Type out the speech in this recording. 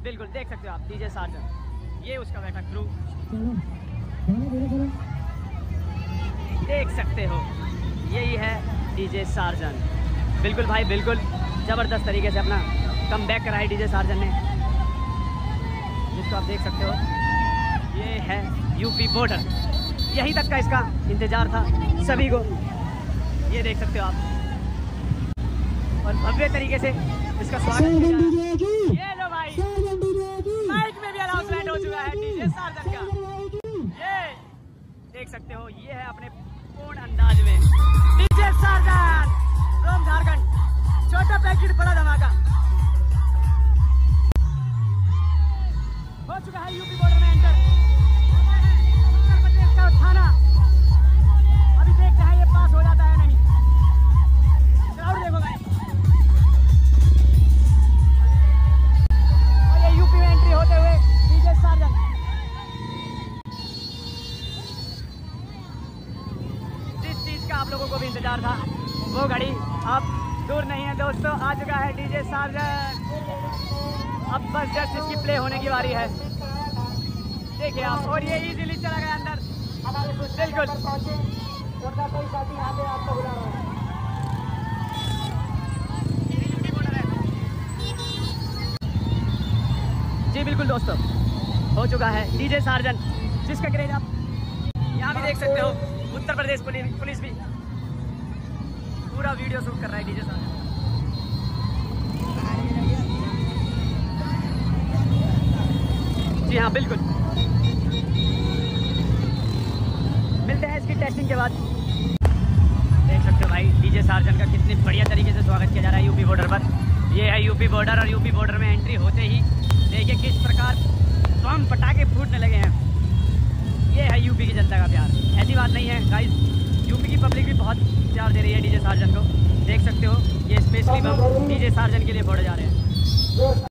बिल्कुल देख सकते हो आप डीजे सार्जन, ये उसका बैठा क्रू देख सकते हो, यही है डीजे सार्जन। बिल्कुल भाई बिल्कुल ज़बरदस्त तरीके से अपना कम बैक करा है डीजे सार्जन ने, जिसको आप देख सकते हो। ये है यूपी बॉर्डर, यहीं तक का इसका इंतज़ार था सभी को, ये देख सकते हो आप। और भव्य तरीके से इसका स्वागत किया। ये लो भाई, माइक में भी अनाउंसमेंट हो चुका है डीजे सार्जन का, ये देख सकते हो। ये है अपने पूर्ण अंदाज में डीजे सार्जन फ्रॉम झारखंड, छोटा पैकेट बड़ा धमाका हो चुका है यूपी बॉर्डर में एंटर। उत्तर प्रदेश का थाना, अभी देखते हैं ये पास हो जाता है नहीं। क्राउड देखो भाई, और ये यूपी में एंट्री होते हुए डीजे सार्जन। जिस चीज का आप लोगों को भी इंतजार था वो घड़ी अब दूर नहीं है दोस्तों, आ चुका है डीजे सार्जन। अब बस जस्ट इसकी प्ले होने की बारी है, देखिए आप। और ये इजीली चला गया अंदर, बिल्कुल जी बिल्कुल दोस्तों, हो चुका है डीजे सार्जन, जिसका क्रेज आप यहाँ भी देख सकते हो। उत्तर प्रदेश पुलिस भी पूरा वीडियो शूट कर रहा है डीजे सार्जन। जी हाँ बिल्कुल, मिलते हैं इसकी टेस्टिंग के बाद। देख सकते हो भाई डीजे सार्जन का कितनी बढ़िया तरीके से स्वागत किया जा रहा है यूपी बॉर्डर पर। ये है यूपी बॉर्डर, और यूपी बॉर्डर में एंट्री होते ही देखिए किस प्रकार बम पटाखे फूटने लगे हैं। ये है यूपी की जनता का प्यार, ऐसी बात नहीं है गाइस, यूपी की पब्लिक भी बहुत प्यार दे रही है डीजे सार्जन को। देख सकते हो ये स्पेशली बम डीजे सार्जन के लिए फोड़े जा रहे हैं।